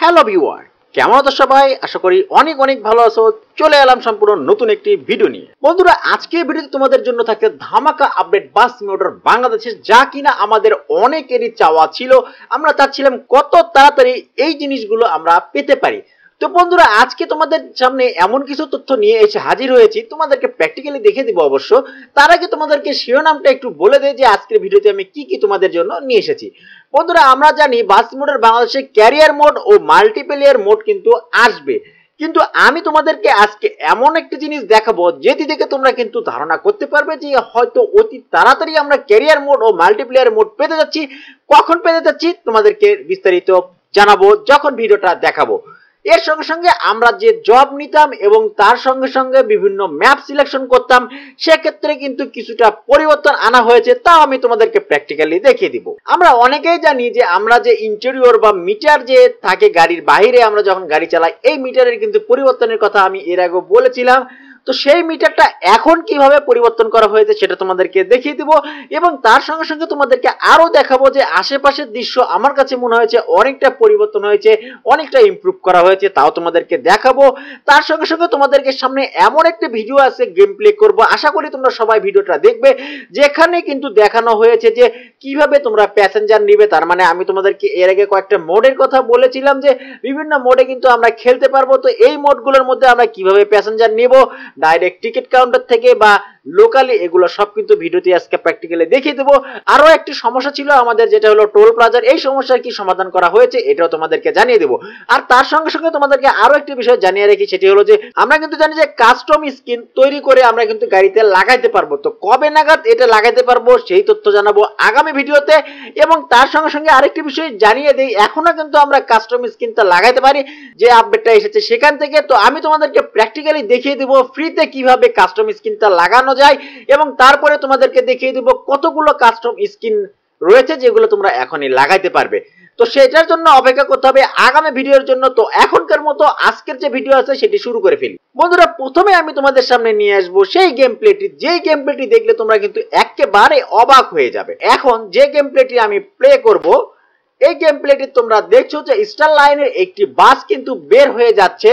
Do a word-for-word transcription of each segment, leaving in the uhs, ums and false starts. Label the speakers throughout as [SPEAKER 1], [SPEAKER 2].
[SPEAKER 1] Hello viewer, কেমন আছো সবাই? আশা করি অনেক অনেক ভালো আছো। চলে এলাম সম্পূর্ণ নতুন একটি ভিডিও নিয়ে। বন্ধুরা, আজকে ভিডিওতে তোমাদের জন্য থাকে ধামাকা আপডেট বাস সিমুলেটর বাংলাদেশে, যা কিনা আমাদের অনেকেরই চাওয়া ছিল। আমরা চাচ্ছিলাম কত তাড়াতাড়ি এই জিনিসগুলো আমরা পেতে পারি। তো বন্ধুরা, আজকে তোমাদের সামনে এমন কিছু তথ্য নিয়ে এসে হাজির হয়েছি, তোমাদেরকে প্র্যাকটিক্যালি দেখে দিব অবশ্য। তার আগে তোমাদেরকে শিরোনামটা একটু বলে দেয় যে আজকের ভিডিওতে আমি কি কি তোমাদের জন্য নিয়ে এসেছি। বন্ধুরা, আমরা জানি বাস মোডের বাংলাদেশে ক্যারিয়ার মোড ও মাল্টিপ্লেয়ার মোড কিন্তু আসবে, কিন্তু আমি তোমাদেরকে আজকে এমন একটি জিনিস দেখাবো যেটি দেখে তোমরা কিন্তু ধারণা করতে পারবে যে হয়তো অতি তাড়াতাড়ি আমরা ক্যারিয়ার মোড ও মাল্টিপ্লেয়ার মোড পেতে যাচ্ছি। কখন পেতে যাচ্ছি তোমাদেরকে বিস্তারিত জানাবো যখন ভিডিওটা দেখাবো। এর সঙ্গে সঙ্গে আমরা যে জব নিতাম এবং তার সঙ্গে সঙ্গে বিভিন্ন ম্যাপ সিলেকশন করতাম, সেক্ষেত্রে কিন্তু কিছুটা পরিবর্তন আনা হয়েছে, তাও আমি তোমাদেরকে প্র্যাকটিক্যালি দেখিয়ে দিব। আমরা অনেকেই জানি যে আমরা যে ইন্টেরিয়র বা মিটার যে থাকে গাড়ির বাইরে আমরা যখন গাড়ি চালাই, এই মিটারের কিন্তু পরিবর্তনের কথা আমি এর আগে বলেছিলাম। তো সেই মিটারটা এখন কিভাবে পরিবর্তন করা হয়েছে সেটা তোমাদেরকে দেখিয়ে দিব, এবং তার সঙ্গে সঙ্গে তোমাদেরকে আরো দেখাবো যে আশেপাশের দৃশ্য আমার কাছে মনে হয়েছে অনেকটা পরিবর্তন হয়েছে, অনেকটা ইমপ্রুভ করা হয়েছে, তাও তোমাদেরকে দেখাবো। তার সঙ্গে সঙ্গে তোমাদেরকে সামনে এমন একটা ভিডিও আছে, গেম প্লে করবো। আশা করি তোমরা সবাই ভিডিওটা দেখবে, যেখানে কিন্তু দেখানো হয়েছে যে কিভাবে তোমরা প্যাসেঞ্জার নিবে। তার মানে আমি তোমাদেরকে এর আগে কয়েকটা মোডের কথা বলেছিলাম যে বিভিন্ন মোডে কিন্তু আমরা খেলতে পারবো। তো এই মোডগুলোর মধ্যে আমরা কিভাবে প্যাসেঞ্জার নিব ডাইরেক্ট টিকিট কাউন্টার থেকে বা লোকালি, এগুলো সব কিন্তু ভিডিওতে আজকে প্র্যাকটিক্যালি দেখিয়ে দেবো। আরো একটি সমস্যা ছিল আমাদের, যেটা হলো টোল প্লাজার। এই সমস্যার কি সমাধান করা হয়েছে এটাও তোমাদেরকে জানিয়ে দেবো। আর তার সঙ্গে সঙ্গে তোমাদেরকে আরো একটি বিষয় জানিয়ে রাখি, সেটি হলো যে আমরা কিন্তু জানি যে কাস্টম স্কিন তৈরি করে আমরা কিন্তু গাড়িতে লাগাইতে পারবো। তো কবে নাগাদ এটা লাগাইতে পারবো সেই তথ্য জানাবো আগামী ভিডিওতে। এবং তার সঙ্গে সঙ্গে আরেকটি বিষয় জানিয়ে দেই, এখনো কিন্তু আমরা কাস্টম স্কিনটা লাগাইতে পারি, যে আপডেটটা এসেছে সেখান থেকে। তো আমি তোমাদেরকে প্র্যাকটিক্যালি দেখিয়ে দেবো ফ্রিতে কিভাবে কাস্টম স্কিনটা লাগানো যায়, এবং তারপরে তোমাদেরকে দেখিয়ে দেবো কতগুলো কাস্টম স্কিন রয়েছে যেগুলো তোমরা এখনই লাগাইতে পারবে। তো সেটার জন্য অপেক্ষা করতে হবে আগামী ভিডিওর জন্য। তো এখনকার মতো আজকের যে ভিডিও আছে সেটি শুরু করে ফেলি। বন্ধুরা, প্রথমে আমি তোমাদের সামনে নিয়ে আসবো সেই গেম প্লেটি, যেই গেম প্লেটি দেখলে তোমরা কিন্তু একেবারে অবাক হয়ে যাবে। এখন যে গেম প্লেটি আমি প্লে করব, এই গেম প্লেটি তোমরা দেখছো যে স্টার লাইনের একটি বাস কিন্তু বের হয়ে যাচ্ছে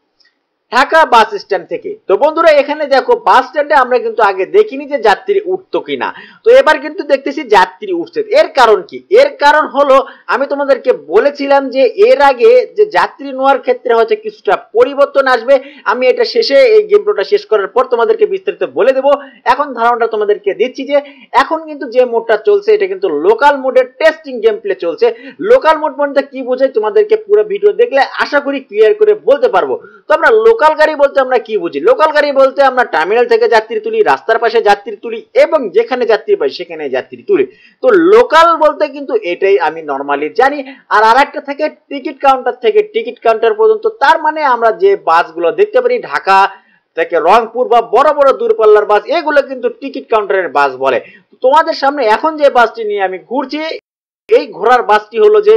[SPEAKER 1] ঢাকা বাস স্ট্যান্ড থেকে। তো বন্ধুরা, এখানে দেখো বাস স্ট্যান্ডে আমরা কিন্তু আগে দেখিনি যে যাত্রী উঠতো কিনা, তো এবার কিন্তু দেখতেছি যাত্রী উঠছে। এর কারণ কি? এর কারণ হলো আমি তোমাদেরকে বলেছিলাম যে এর আগে যে যাত্রী নেওয়ার ক্ষেত্রে হয়তো কিছুটা পরিবর্তন আসবে। আমি এটা শেষে এই গেম প্লেটা শেষ করার পর তোমাদেরকে বিস্তারিত বলে দেবো। এখন ধারণাটা তোমাদেরকে দিচ্ছি যে এখন কিন্তু যে মোডটা চলছে এটা কিন্তু লোকাল মোডের টেস্টিং গেম প্লে চলছে। লোকাল মোড বলতে কি বোঝায় তোমাদেরকে পুরো ভিডিও দেখলে আশা করি ক্লিয়ার করে বলতে পারবো। তো আমরা লোকাল গাড়ি বলতে আমরা কি বুঝি? লোকাল গাড়ি বলতে আমরা টার্মিনাল থেকে যাত্রী তুলি, রাস্তার পাশে যাত্রী তুলি, এবং যেখানে যাত্রী পাই সেখানে যাত্রী তুলি। তো লোকাল বলতে কিন্তু এটাই আমি নরমালি জানি। আর আরেকটা থাকে টিকিট কাউন্টার থেকে টিকিট কাউন্টার পর্যন্ত। তার মানে আমরা যে বাসগুলো দেখতে পারি ঢাকা থেকে রংপুর বা বড় বড় দূরপাল্লার বাস, এগুলো কিন্তু টিকিট কাউন্টারের বাস বলে। তোমাদের সামনে এখন যে বাসটি নিয়ে আমি ঘুরছি, এই ঘোড়ার বাসটি হলো যে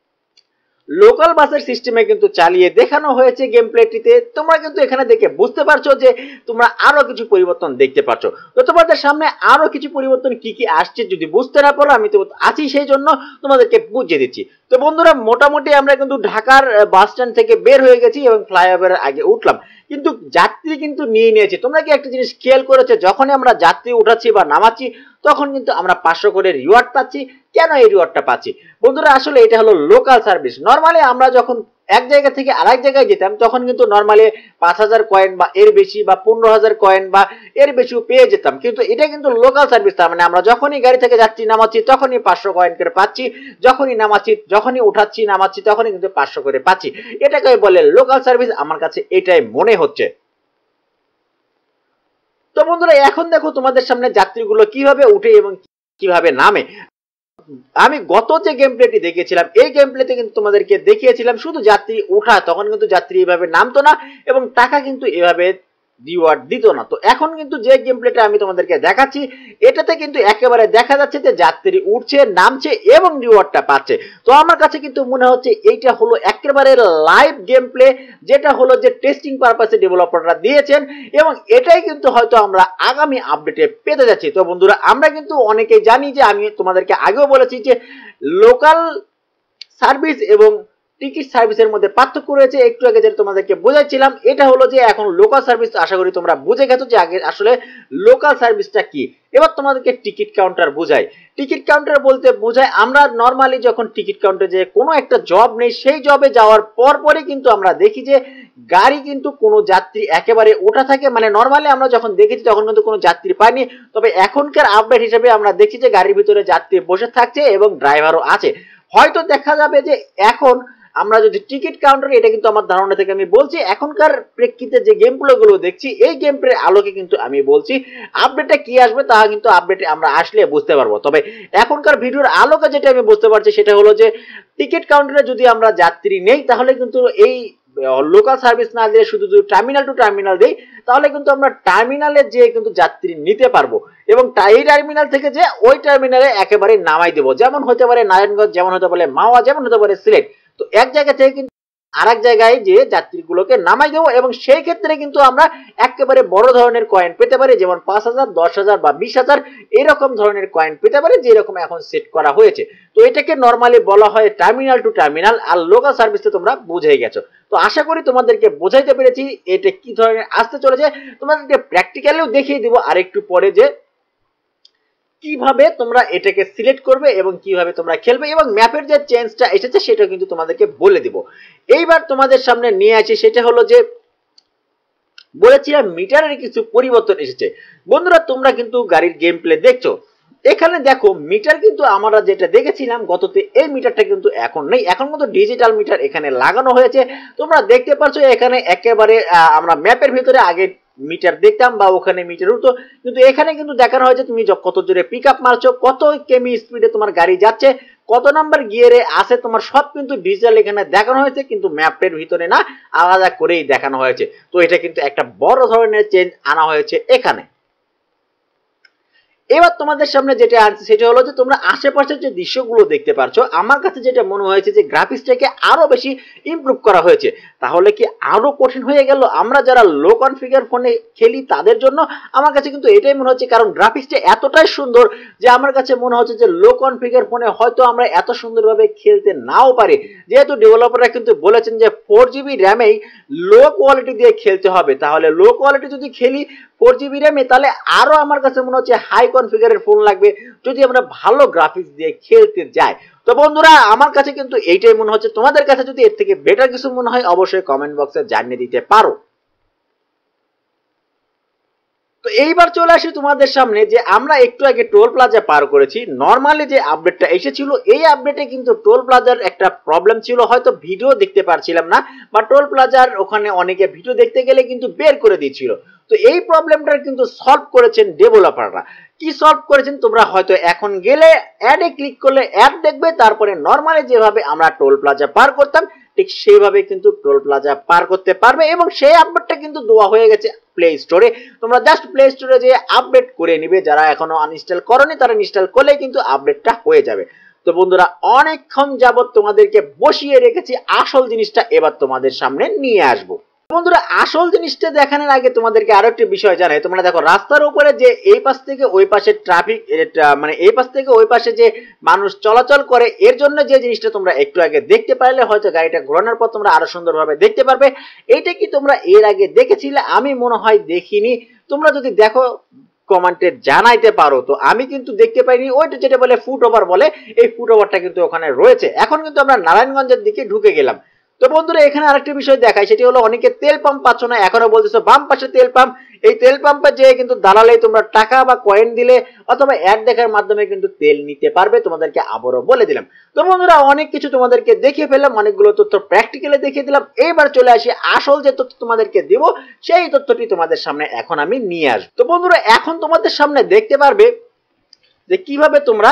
[SPEAKER 1] লোকাল বাসের সিস্টেমে কিন্তু চালিয়ে দেখানো হয়েছে গেম প্লেটিতে। তোমরা কিন্তু এখানে দেখে বুঝতে পারছো যে তোমরা আরো কিছু পরিবর্তন দেখতে পাচ্ছ। তো তোমাদের সামনে আরো কিছু পরিবর্তন কি কি আসছে যদি বুঝতে না পারো, আমি তো আছি সেই জন্য তোমাদেরকে বুঝিয়ে দিচ্ছি। তো বন্ধুরা, মোটামুটি আমরা কিন্তু ঢাকার বাস স্ট্যান্ড থেকে বের হয়ে গেছি এবং ফ্লাইওভারের আগে উঠলাম, কিন্তু যাত্রী কিন্তু নিয়ে নিয়েছে। তোমরা কি একটা জিনিস খেয়াল করেছো, যখনই আমরা যাত্রী উঠাচ্ছি বা নামাচ্ছি তখন কিন্তু আমরা পাঁচশো করে রিওয়ার্ড পাচ্ছি। কেন এই রিওয়ার্ডটা পাচ্ছি বন্ধুরা? আসলে এটা হলো লোকাল সার্ভিস। নর্মালি আমরা যখন এক জায়গা থেকে আরেক জায়গায় যেতাম তখন কিন্তু নর্মালি পাঁচ হাজার কয়েন বা এর বেশি বা পনেরো হাজার কয়েন বা এর বেশিও পেয়ে যেতাম, কিন্তু এটা কিন্তু লোকাল সার্ভিস। তার মানে আমরা যখনই গাড়ি থেকে যাত্রী নামাচ্ছি তখনই পাঁচশো কয়েন করে পাচ্ছি, যখনই নামাচ্ছি যখনই উঠাচ্ছি নামাচ্ছি তখনই কিন্তু পাঁচশো করে পাচ্ছি। এটাকে বলে লোকাল সার্ভিস। আমার কাছে এটাই মনে হচ্ছে। তো বন্ধুরা, এখন দেখো তোমাদের সামনে যাত্রীগুলো কিভাবে উঠে এবং কিভাবে নামে। আমি গত যে গেম প্লেটি দেখিয়েছিলাম, এই গেম প্লেতে কিন্তু তোমাদেরকে দেখিয়েছিলাম শুধু যাত্রী উঠা, তখন কিন্তু যাত্রী এভাবে নামতো না এবং টাকা কিন্তু এভাবে রিওয়ার্ড দিত না। তো এখন কিন্তু যে গেম প্লেটা আমি তোমাদেরকে দেখাচ্ছি, এটাতে কিন্তু একেবারে দেখা যাচ্ছে যে যাত্রী উঠছে, নামছে এবং রিওয়ার্ডটা পাচ্ছে। তো আমার কাছে কিন্তু মনে হচ্ছে এইটা হলো একেবারে লাইভ গেম প্লে, যেটা হলো যে টেস্টিং পারপাসে ডেভেলপাররা দিয়েছেন, এবং এটাই কিন্তু হয়তো আমরা আগামী আপডেটে পেতে যাচ্ছি। তো বন্ধুরা, আমরা কিন্তু অনেকেই জানি যে আমি তোমাদেরকে আগেও বলেছি যে লোকাল সার্ভিস এবং টিকিট সার্ভিসের মধ্যে পার্থক্য রয়েছে। একটু আগে যেটা তোমাদেরকে বোঝাচ্ছিলাম এটা হলো যে এখন লোকাল সার্ভিস, আশা করি তোমরা বুঝে গেছো যে আগে আসলে লোকাল সার্ভিসটা কি। এবার তোমাদেরকে টিকিট কাউন্টার বোঝাই। টিকিট কাউন্টার বলতে বোঝায় আমরা নর্মালি যখন টিকিট কাউন্টারে যে কোনো একটা জব নেই, সেই জবে যাওয়ার পর পরে কিন্তু আমরা দেখি যে গাড়ি কিন্তু কোনো যাত্রী একেবারে ওঠা থাকে, মানে নর্মালি আমরা যখন দেখেছি তখন কিন্তু কোনো যাত্রী পাইনি, তবে এখনকার আপডেট হিসেবে আমরা দেখি যে গাড়ির ভিতরে যাত্রী বসে থাকছে এবং ড্রাইভারও আছে। হয়তো দেখা যাবে যে এখন আমরা যদি টিকিট কাউন্টার, এটা কিন্তু আমার ধারণা থেকে আমি বলছি, এখনকার প্রেক্ষিতে যে গেম প্লে গুলো দেখছি এই গেম প্লের আলোকে কিন্তু আমি বলছি আপডেটটা কি আসবে তা কিন্তু আপডেটে আমরা আসলে বুঝতে পারবো। তবে এখনকার ভিডিওর আলোকে যেটা আমি বুঝতে পারছি সেটা হলো যে টিকিট কাউন্টারে যদি আমরা যাত্রী নেই তাহলে কিন্তু এই লোকাল সার্ভিস না দিয়ে শুধু যদি টার্মিনাল টু টার্মিনাল দেই তাহলে কিন্তু আমরা টার্মিনালে যেয়ে কিন্তু যাত্রী নিতে পারবো এবং এই টার্মিনাল থেকে যে ওই টার্মিনালে একেবারে নামাই দেবো। যেমন হতে পারে নারায়ণগঞ্জ, যেমন হতে পারে মাওয়া, যেমন হতে পারে সিলেট। তো এক জায়গা থেকে কিন্তু আরেক জায়গায় যে যাত্রীগুলোকে নামাই দেবো এবং সেই ক্ষেত্রে কিন্তু আমরা একেবারে বড় ধরনের কয়েন পেতে পারি, যেমন পাঁচ হাজার, দশ হাজার বা বিশ হাজার এরকম ধরনের কয়েন পেতে পারি, যেরকম এখন সেট করা হয়েছে। তো এটাকে নর্মালি বলা হয় টার্মিনাল টু টার্মিনাল, আর লোকাল সার্ভিসে তোমরা বুঝে গেছো। তো আশা করি তোমাদেরকে বোঝাইতে পেরেছি এটা কি ধরনের আসতে চলেছে। তোমাদেরকে প্র্যাকটিক্যালিও দেখিয়ে দিব আরেকটু পরে যে কিভাবে তোমরা এটাকে সিলেক্ট করবে এবং কিভাবে তোমরা খেলবে, এবং ম্যাপের যে চেঞ্জটা এসেছে সেটা কিন্তু তোমাদেরকে বলে দিব। এইবার তোমাদের সামনে নিয়ে আসি সেটা হলো যে বলেছিলাম মিটারের কিছু পরিবর্তন এসেছে। বন্ধুরা তোমরা কিন্তু গাড়ির গেম প্লে দেখছো, এখানে দেখো মিটার কিন্তু আমরা যেটা দেখেছিলাম গততে এই মিটারটা কিন্তু এখন নেই, এখন মতো ডিজিটাল মিটার এখানে লাগানো হয়েছে। তোমরা দেখতে পাচ্ছ এখানে একেবারে আমরা ম্যাপের ভিতরে আগে মিটার দেখতাম বা ওখানে মিটার উঠতো, কিন্তু এখানে কিন্তু দেখানো হয়েছে তুমি কত জোরে পিক আপ মারছো, কত কেমি স্পিডে তোমার গাড়ি যাচ্ছে, কত নাম্বার গিয়ারে আছে তোমার, সব কিন্তু ডিজিটাল এখানে দেখানো হয়েছে, কিন্তু ম্যাপের ভিতরে না, আলাদা করেই দেখানো হয়েছে। তো এটা কিন্তু একটা বড় ধরনের চেঞ্জ আনা হয়েছে এখানে। এবার তোমাদের সামনে যেটা আনছে সেটা হলো যে তোমরা আশেপাশের যে দৃশ্যগুলো দেখতে পাচ্ছ, আমার কাছে যেটা মনে হয়েছে যে গ্রাফিক্সটাকে আরো বেশি ইমপ্রুভ করা হয়েছে। তাহলে কি আরো কঠিন হয়ে গেল আমরা যারা লো কনফিগার ফোনে খেলি তাদের জন্য? আমার কাছে কিন্তু এটাই মনে হচ্ছে, কারণ গ্রাফিক্সটা এতটাই সুন্দর যে আমার কাছে মনে হচ্ছে যে লো কনফিগার ফোনে হয়তো আমরা এত সুন্দরভাবে খেলতে নাও পারি, যেহেতু ডেভেলপাররা কিন্তু বলেছেন যে ফোর জিবি র্যামেই লো কোয়ালিটি দিয়ে খেলতে হবে। তাহলে লো কোয়ালিটি যদি খেলি ফোর জিবি র্যামে, তাহলে আরো আমার কাছে মনে হচ্ছে হাই কনফিগারের ফোন লাগবে যদি আমরা ভালো গ্রাফিক্স দিয়ে খেলতে যাই। তো বন্ধুরা আমার কাছে কিন্তু এইটাই মনে হচ্ছে, তোমাদের কাছে যদি এর থেকে বেটার কিছু মনে হয় অবশ্যই কমেন্ট বক্সে জানিয়ে দিতে পারো। তো এইবার চলে আসি তোমাদের সামনে যে আমরা একটু আগে টোল প্লাজা পার করেছি। নর্মালি যে আপডেটটা এসেছিল এই আপডেটে কিন্তু টোল প্লাজার একটা প্রবলেম ছিল, হয়তো ভিডিও দেখতে পারছিলাম না বা টোল প্লাজার ওখানে অনেকে ভিডিও দেখতে গেলে কিন্তু বের করে দিচ্ছিল। তো এই প্রবলেমটা কিন্তু সলভ করেছেন ডেভেলপাররা। কি সলভ করেছেন তোমরা হয়তো এখন গেলে অ্যাডে ক্লিক করলে অ্যাড দেখবে, তারপরে নর্মালি যেভাবে আমরা টোল প্লাজা পার করতাম ঠিক সেইভাবে কিন্তু টোল প্লাজা পার করতে পারবে, এবং সেই আপডেটটা কিন্তু দেওয়া হয়ে গেছে প্লে স্টোরে। তোমরা জাস্ট প্লে স্টোরে যে আপডেট করে নিবে, যারা এখনো আনইনস্টল করনি তারা ইনস্টল করলে কিন্তু আপডেটটা হয়ে যাবে। তো বন্ধুরা অনেকক্ষণ যাবত তোমাদেরকে বসিয়ে রেখেছি, আসল জিনিসটা এবার তোমাদের সামনে নিয়ে আসবো। বন্ধুরা আসল জিনিসটা দেখানোর আগে তোমাদেরকে আরো একটি বিষয় জানাই। তোমরা দেখো রাস্তার উপরে যে এই পাশ থেকে ওই পাশে ট্রাফিক, মানে এই পাশ থেকে ওই পাশে যে মানুষ চলাচল করে, এর জন্য যে জিনিসটা তোমরা একটু আগে দেখতে পারলে হয়তো গাড়িটা ঘোরানোর পর তোমরা আরো সুন্দরভাবে দেখতে পারবে। এইটা কি তোমরা এর আগে দেখেছিলে? আমি মনে হয় দেখিনি। তোমরা যদি দেখো কমেন্টে জানাইতে পারো। তো আমি কিন্তু দেখতে পাইনি। ওইটা যেটা বলে ফুট ওভার বলে, এই ফুট ওভারটা কিন্তু ওখানে রয়েছে। এখন কিন্তু আমরা নারায়ণগঞ্জের দিকে ঢুকে গেলাম। তো বন্ধুরা এখানে আরেকটা বিষয় দেখাই, সেটি হলো অনেকে তেল পাম্প পাচ্ছ না, এখনো বলতেছো বাম পাশে তেল পাম্প। এই তেল পাম্পে যেয়ে কিন্তু দালালে তোমরা টাকা বা কয়েন দিলে অথবা অ্যাড দেখার মাধ্যমে কিন্তু তেল নিতে পারবে, তোমাদেরকে আবারও বলে দিলাম। তো বন্ধুরা অনেক কিছু তোমাদেরকে দেখিয়ে ফেললাম, অনেকগুলো তথ্য প্র্যাকটিক্যালি দেখিয়ে দিলাম। এইবার চলে আসি আসল যে তথ্য তোমাদেরকে দিব, সেই তথ্যটি তোমাদের সামনে এখন আমি নিয়ে আসবো। তো বন্ধুরা এখন তোমাদের সামনে দেখতে পারবে যে কিভাবে তোমরা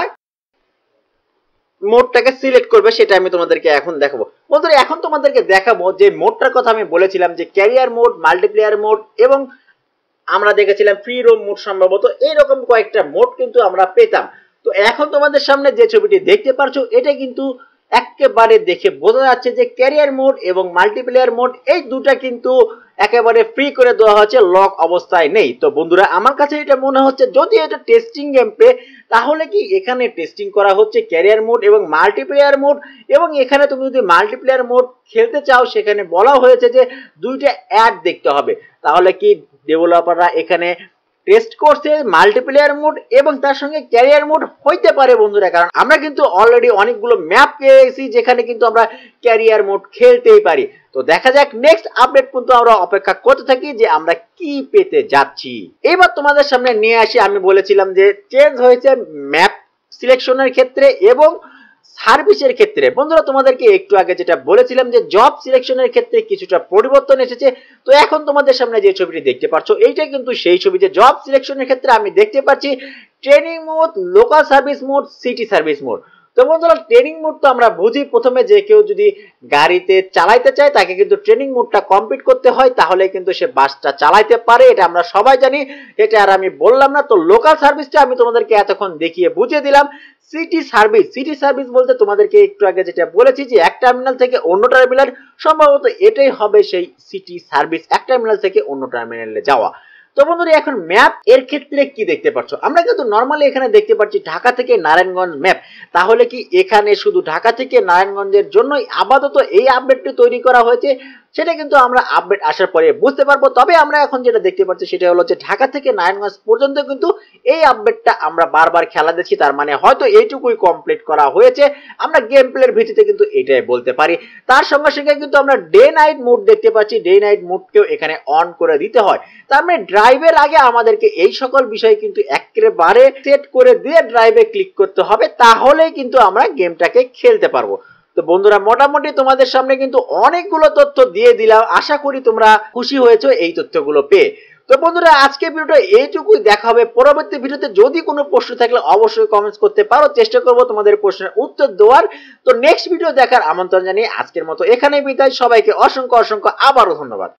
[SPEAKER 1] মোডটাকে সিলেক্ট করবে, সেটা আমি তোমাদেরকে এখন দেখাবো। বন্ধুরা এখন তোমাদেরকে দেখাবো যে মোডটার কথা আমি বলেছিলাম যে ক্যারিয়ার মোড, মাল্টিপ্লেয়ার মোড এবং আমরা দেখেছিলাম ফ্রি রোম মোড, সম্ভবত এইরকম কয়েকটা মোড কিন্তু আমরা পেতাম। তো এখন তোমাদের সামনে যে ছবিটি দেখতে পারছো এটা কিন্তু একেবারে দেখে বোঝা যাচ্ছে যে ক্যারিয়ার মোড এবং মাল্টিপ্লেয়ার মোড এই দুটা কিন্তু একেবারে ফ্রি করে দেওয়া হচ্ছে, লক অবস্থায় নেই। তো বন্ধুরা আমার কাছে এটা মনে হচ্ছে যদি এটা টেস্টিং গেম প্লে, তাহলে কি এখানে টেস্টিং করা হচ্ছে ক্যারিয়ার মোড এবং মাল্টিপ্লেয়ার মোড, এবং এখানে তুমি যদি মাল্টিপ্লেয়ার মোড খেলতে চাও সেখানে বলা হয়েছে যে দুইটা অ্যাড দেখতে হবে। তাহলে কি ডেভেলপাররা এখানে টেস্ট করছে মাল্টিপ্লেয়ার মোড এবং তার সঙ্গে ক্যারিয়ার মোড হইতে পারে বন্ধুরা, কারণ আমরা কিন্তু অলরেডি অনেকগুলো ম্যাপ পেয়েছি যেখানে কিন্তু আমরা ক্যারিয়ার মোড খেলতেই পারি। তো দেখা যাক নেক্সট আপডেট পর্যন্ত আমরা অপেক্ষা করতে থাকি যে আমরা কি পেতে যাচ্ছি। এবার তোমাদের সামনে নিয়ে আসি, আমি বলেছিলাম যে চেঞ্জ হয়েছে ম্যাপ সিলেকশনের ক্ষেত্রে এবং সার্ভিসের ক্ষেত্রে। বন্ধুরা তোমাদেরকে একটু আগে যেটা বলেছিলাম যে জব সিলেকশনের ক্ষেত্রে কিছুটা পরিবর্তন এসেছে। তো এখন তোমাদের সামনে যে ছবিটি দেখতে পাচ্ছ এইটা কিন্তু সেই ছবি যে জব সিলেকশনের ক্ষেত্রে আমি দেখতে পাচ্ছি training mode, local service mode, city service mode. তো বন্ধুরা ট্রেনিং মোড তো আমরা বুঝি, প্রথমে যে কেউ যদি গাড়িতে চালাইতে চায় তাকে কিন্তু ট্রেনিং মোডটা কমপ্লিট করতে হয়, তাহলে কিন্তু সে বাসটা চালাইতে পারে, এটা আমরা সবাই জানি, এটা আর আমি বললাম না। তো লোকাল সার্ভিসটা আমি তোমাদেরকে এতক্ষণ দেখিয়ে বুঝিয়ে দিলাম। সিটি সার্ভিস, সিটি সার্ভিস বলতে তোমাদেরকে একটু আগে যেটা বলেছি যে এক টার্মিনাল থেকে অন্য টার্মিনাল, সম্ভবত এটাই হবে সেই সিটি সার্ভিস, এক টার্মিনাল থেকে অন্য টার্মিনালে যাওয়া। তো বন্ধুরা এখন ম্যাপ এর ক্ষেত্রে কি দেখতে পাচ্ছ, আমরা কিন্তু নরমালি এখানে দেখতে পাচ্ছি ঢাকা থেকে নারায়ণগঞ্জ ম্যাপ। তাহলে কি এখানে শুধু ঢাকা থেকে নারায়ণগঞ্জের জন্যই আপাতত এই আপডেটটি তৈরি করা হয়েছে, সেটা কিন্তু আমরা আপডেট আসার পরে বুঝতে পারবো। তবে আমরা এখন যেটা দেখতে পাচ্ছি সেটা হলো যে ঢাকা থেকে নারায়ণগঞ্জ পর্যন্ত কিন্তু এই আপডেটটা আমরা বারবার খেলা দিচ্ছি, তার মানে হয়তো এইটুকুই কমপ্লিট করা হয়েছে, আমরা গেম প্লের ভিত্তিতে কিন্তু এটাই বলতে পারি। তার সঙ্গে সঙ্গে কিন্তু আমরা ডে নাইট মোড দেখতে পাচ্ছি, ডে নাইট মোডকেও এখানে অন করে দিতে হয়। তার মানে ড্রাইভের আগে আমাদেরকে এই সকল বিষয় কিন্তু একেবারে সেট করে দিয়ে ড্রাইভে ক্লিক করতে হবে, তাহলেই কিন্তু আমরা গেমটাকে খেলতে পারবো। তো বন্ধুরা মোটামুটি তোমাদের সামনে কিন্তু অনেকগুলো তথ্য দিয়ে দিলাম, আশা করি তোমরা খুশি হয়েছো এই তথ্যগুলো পেয়ে। তো বন্ধুরা আজকে ভিডিওটা এইটুকুই, দেখা হবে পরবর্তী ভিডিওতে। যদি কোনো প্রশ্ন থাকলে অবশ্যই কমেন্টস করতে পারো, চেষ্টা করবো তোমাদের প্রশ্নের উত্তর দেওয়ার। তো নেক্সট ভিডিও দেখার আমন্ত্রণ জানিয়ে আজকের মতো এখানেই বিদায়, সবাইকে অসংখ্য অসংখ্য আবারও ধন্যবাদ।